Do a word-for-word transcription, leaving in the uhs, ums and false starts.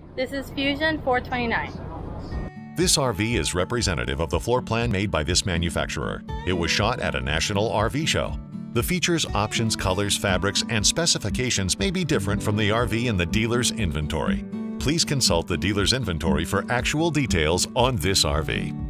This is Fuzion four twenty-nine. This R V is representative of the floor plan made by this manufacturer. It was shot at a national R V show. The features, options, colors, fabrics, and specifications may be different from the R V in the dealer's inventory. Please consult the dealer's inventory for actual details on this R V.